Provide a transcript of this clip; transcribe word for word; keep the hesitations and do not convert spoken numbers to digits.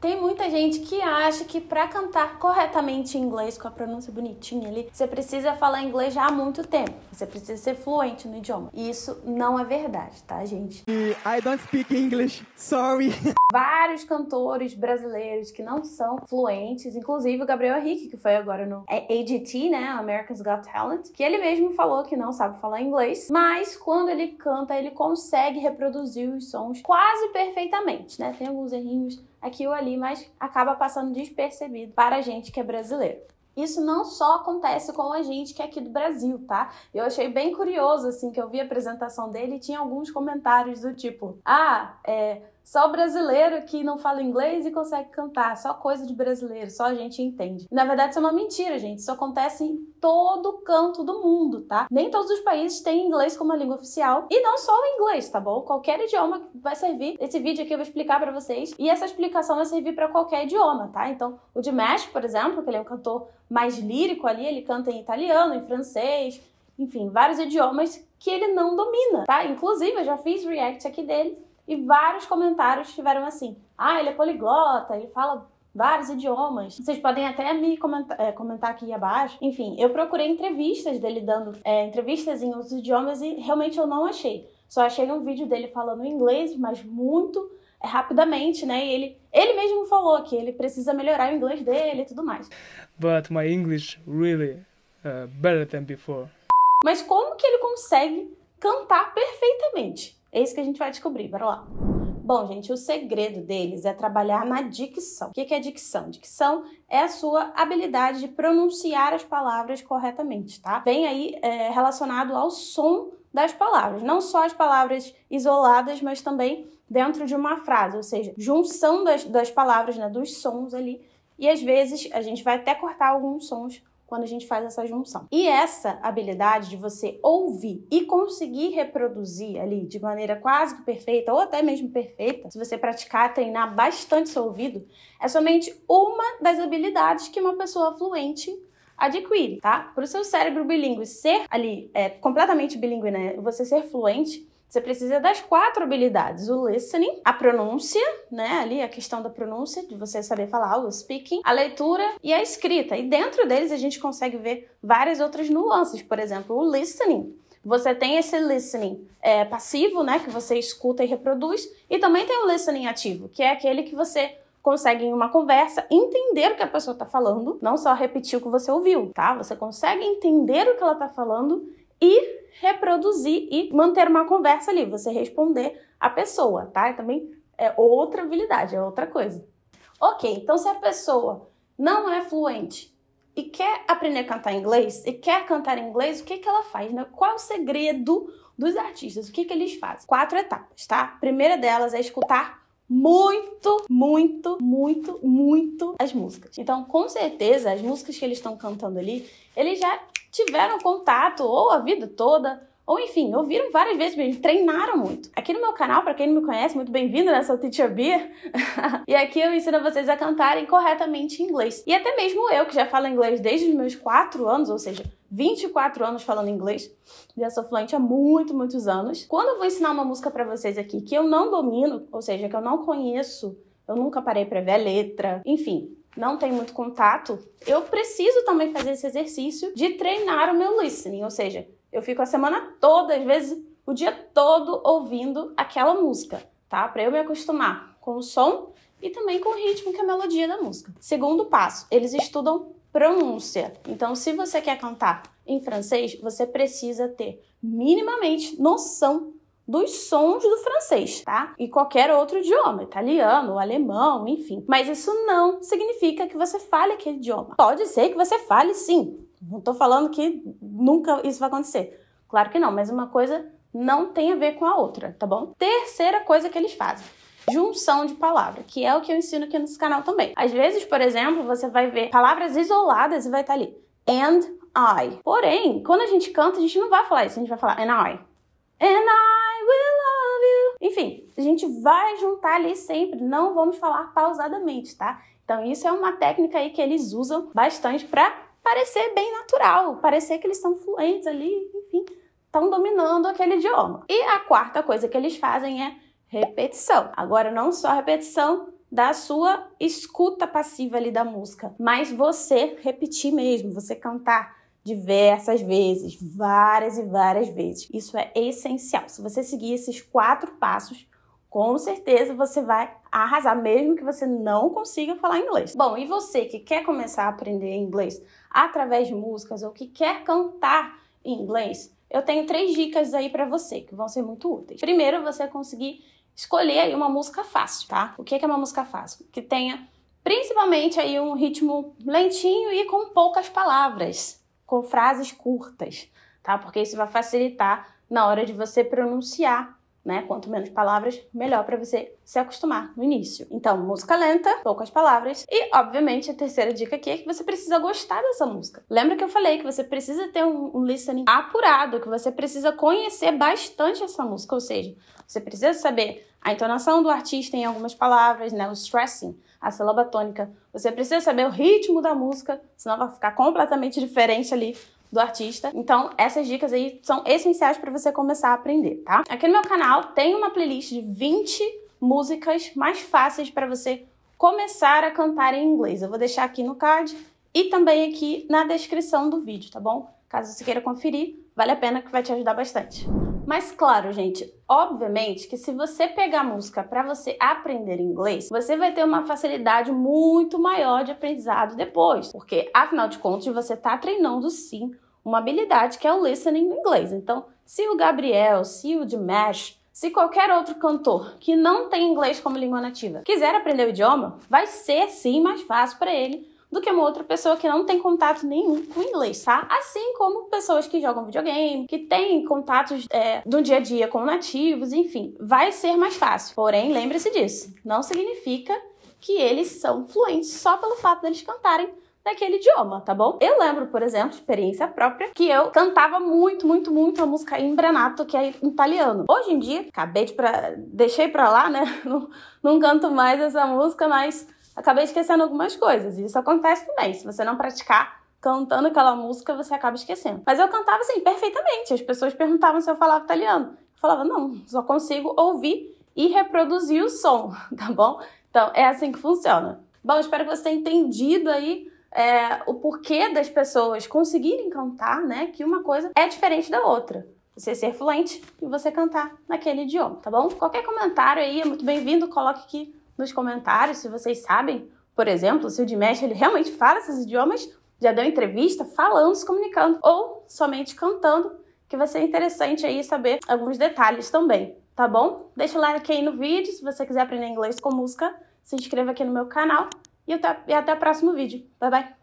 Tem muita gente que acha que para cantar corretamente em inglês, com a pronúncia bonitinha ali, você precisa falar inglês já há muito tempo. Você precisa ser fluente no idioma. E isso não é verdade, tá, gente? I don't speak English, sorry. Vários cantores brasileiros que não são fluentes, inclusive o Gabriel Henrique, que foi agora no A G T, né, America's Got Talent, que ele mesmo falou que não sabe falar inglês, mas quando ele canta, ele consegue reproduzir os sons quase perfeitamente, né? Tem alguns errinhos aqui ou ali, mas acaba passando despercebido para a gente que é brasileiro. Isso não só acontece com a gente que é aqui do Brasil, tá? Eu achei bem curioso, assim, que eu vi a apresentação dele e tinha alguns comentários do tipo, ah, é... só o brasileiro que não fala inglês e consegue cantar, só coisa de brasileiro, só a gente entende. Na verdade, isso é uma mentira, gente. Isso acontece em todo canto do mundo, tá? Nem todos os países têm inglês como a língua oficial. E não só o inglês, tá bom? Qualquer idioma vai servir. Esse vídeo aqui eu vou explicar pra vocês. E essa explicação vai servir pra qualquer idioma, tá? Então, o Dimash, por exemplo, que ele é um cantor mais lírico ali, ele canta em italiano, em francês, enfim, vários idiomas que ele não domina, tá? Inclusive, eu já fiz react aqui dele. E vários comentários tiveram assim, ah, ele é poliglota, ele fala vários idiomas. Vocês podem até me comentar, é, comentar aqui abaixo. Enfim, eu procurei entrevistas dele dando é, entrevistas em outros idiomas e realmente eu não achei. Só achei um vídeo dele falando inglês, mas muito é, rapidamente, né? E ele, ele mesmo falou que ele precisa melhorar o inglês dele e tudo mais. But my English really uh, better than before. Mas como que ele consegue cantar perfeitamente? É isso que a gente vai descobrir, bora lá. Bom, gente, o segredo deles é trabalhar na dicção. O que é dicção? Dicção é a sua habilidade de pronunciar as palavras corretamente, tá? Vem aí é, relacionado ao som das palavras. Não só as palavras isoladas, mas também dentro de uma frase, ou seja, junção das, das palavras, né, dos sons ali. E às vezes a gente vai até cortar alguns sons quando a gente faz essa junção. E essa habilidade de você ouvir e conseguir reproduzir ali de maneira quase que perfeita, ou até mesmo perfeita, se você praticar, treinar bastante seu ouvido, é somente uma das habilidades que uma pessoa fluente adquire, tá? Para o seu cérebro bilíngue ser ali, é, completamente bilíngue, né? Você ser fluente, você precisa das quatro habilidades: o listening, a pronúncia, né, ali a questão da pronúncia, de você saber falar, o speaking, a leitura e a escrita. E dentro deles a gente consegue ver várias outras nuances. Por exemplo, o listening. Você tem esse listening é, passivo, né, que você escuta e reproduz, e também tem o listening ativo, que é aquele que você consegue, em uma conversa, entender o que a pessoa está falando, não só repetir o que você ouviu, tá? Você consegue entender o que ela está falando e reproduzir e manter uma conversa ali, você responder a pessoa, tá? E também é outra habilidade, é outra coisa. Ok, então se a pessoa não é fluente e quer aprender a cantar inglês, e quer cantar em inglês, o que que ela faz, né? Qual é o segredo dos artistas? O que que eles fazem? Quatro etapas, tá? A primeira delas é escutar muito, muito, muito, muito as músicas. Então, com certeza, as músicas que eles estão cantando ali, eles já tiveram contato ou a vida toda, ou enfim, ouviram várias vezes mesmo, treinaram muito. Aqui no meu canal, para quem não me conhece, muito bem-vindo, né? Sou Teacher Bia. E aqui eu ensino vocês a cantarem corretamente em inglês. E até mesmo eu, que já falo inglês desde os meus quatro anos, ou seja, vinte e quatro anos falando inglês, já sou fluente há muito, muitos anos. Quando eu vou ensinar uma música para vocês aqui que eu não domino, ou seja, que eu não conheço, eu nunca parei para ver a letra, enfim, não tenho muito contato, eu preciso também fazer esse exercício de treinar o meu listening, ou seja, eu fico a semana toda, às vezes o dia todo ouvindo aquela música, tá? Para eu me acostumar com o som e também com o ritmo, que é a melodia da música. Segundo passo, eles estudam pronúncia. Então, se você quer cantar em francês, você precisa ter minimamente noção dos sons do francês, tá? E qualquer outro idioma, italiano, alemão, enfim. Mas isso não significa que você fale aquele idioma. Pode ser que você fale, sim. Não tô falando que nunca isso vai acontecer. Claro que não, mas uma coisa não tem a ver com a outra, tá bom? Terceira coisa que eles fazem: junção de palavras, que é o que eu ensino aqui nesse canal também. Às vezes, por exemplo, você vai ver palavras isoladas e vai estar ali and I. Porém, quando a gente canta, a gente não vai falar isso, a gente vai falar and I. And I will love you. Enfim, a gente vai juntar ali sempre, não vamos falar pausadamente, tá? Então isso é uma técnica aí que eles usam bastante pra parecer bem natural, parecer que eles são fluentes ali, enfim, estão dominando aquele idioma. E a quarta coisa que eles fazem é repetição. Agora, não só repetição da sua escuta passiva ali da música, mas você repetir mesmo, você cantar diversas vezes, várias e várias vezes. Isso é essencial. Se você seguir esses quatro passos, com certeza você vai arrasar, mesmo que você não consiga falar inglês. Bom, e você que quer começar a aprender inglês através de músicas ou que quer cantar em inglês, eu tenho três dicas aí pra você que vão ser muito úteis. Primeiro, você conseguir escolher aí uma música fácil, tá? O que é uma música fácil? Que tenha principalmente aí um ritmo lentinho e com poucas palavras, com frases curtas, tá? Porque isso vai facilitar na hora de você pronunciar, né? Quanto menos palavras, melhor para você se acostumar no início. Então, música lenta, poucas palavras. E, obviamente, a terceira dica aqui é que você precisa gostar dessa música. Lembra que eu falei que você precisa ter um, um listening apurado, que você precisa conhecer bastante essa música, ou seja, você precisa saber a entonação do artista em algumas palavras, né? O stressing, a sílaba tônica. Você precisa saber o ritmo da música, senão vai ficar completamente diferente ali do artista. Então, essas dicas aí são essenciais para você começar a aprender, tá? Aqui no meu canal tem uma playlist de vinte músicas mais fáceis para você começar a cantar em inglês. Eu vou deixar aqui no card e também aqui na descrição do vídeo, tá bom? Caso você queira conferir, vale a pena que vai te ajudar bastante. Mas claro, gente, obviamente que se você pegar música para você aprender inglês, você vai ter uma facilidade muito maior de aprendizado depois, porque afinal de contas você está treinando sim uma habilidade que é o listening no inglês. Então, se o Gabriel, se o Dimash, se qualquer outro cantor que não tem inglês como língua nativa quiser aprender o idioma, vai ser sim mais fácil para ele do que uma outra pessoa que não tem contato nenhum com inglês, tá? Assim como pessoas que jogam videogame, que têm contatos é, do dia a dia com nativos, enfim, vai ser mais fácil. Porém, lembre-se disso, não significa que eles são fluentes só pelo fato deles cantarem naquele idioma, tá bom? Eu lembro, por exemplo, experiência própria, que eu cantava muito, muito, muito a música Imbranato, que é em italiano. Hoje em dia, acabei de pra... deixei pra lá, né? Não, não canto mais essa música, mas acabei esquecendo algumas coisas. E isso acontece também. Se você não praticar cantando aquela música, você acaba esquecendo. Mas eu cantava, assim, perfeitamente. As pessoas perguntavam se eu falava italiano. Eu falava, não, só consigo ouvir e reproduzir o som, tá bom? Então, é assim que funciona. Bom, espero que você tenha entendido aí É, o porquê das pessoas conseguirem cantar, né? Que uma coisa é diferente da outra. Você ser fluente e você cantar naquele idioma, tá bom? Qualquer comentário aí é muito bem-vindo. Coloque aqui nos comentários se vocês sabem, por exemplo, se o Dimash ele realmente fala esses idiomas, já deu entrevista falando, se comunicando, ou somente cantando, que vai ser interessante aí saber alguns detalhes também, tá bom? Deixa o like aí no vídeo, se você quiser aprender inglês com música, se inscreva aqui no meu canal. E até, e até o próximo vídeo. Bye, bye!